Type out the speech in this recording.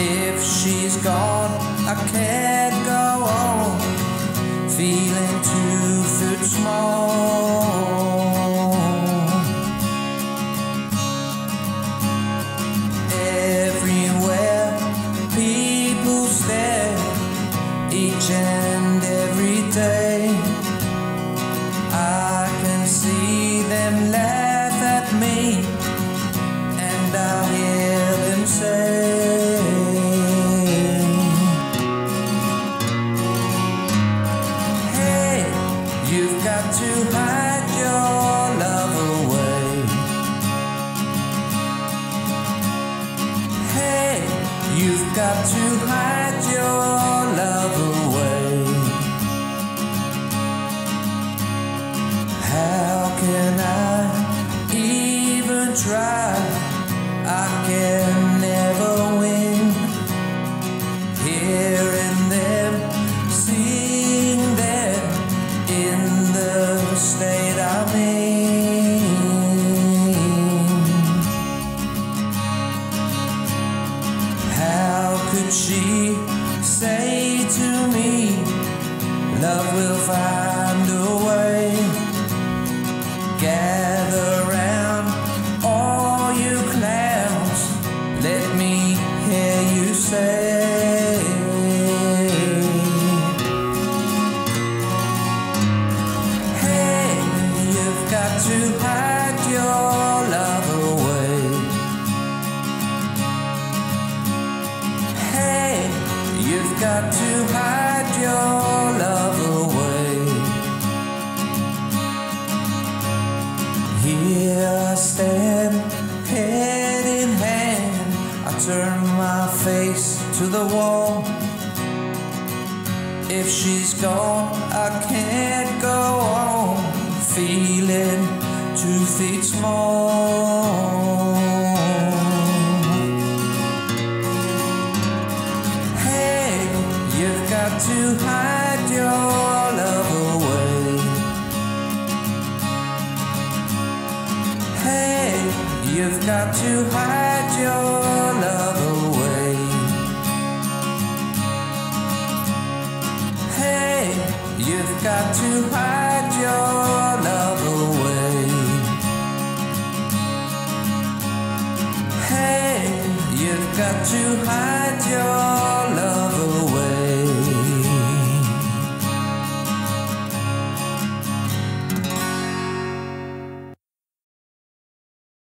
If she's gone, I can't go on, feeling 2 foot small. Everywhere people stare, each and every day. I can see them laugh at me, and I hear them say, hey, you've got to hide your love away. Hey, you've got to hide your love away. How can I even try? I can never win. Hearing them, seeing them in the state I'm in. How could she say to me, love will find a way? Gather round, all you clowns, let me hear you say, hey, you've got to hide your love away. Hey, you've got to hide your love away. Here I stand, head in hand, I turn my face to the wall. If she's gone, I can't go on, feeling 2 feet small. Hey, you've got to hide your love away. Hey, you've got to hide your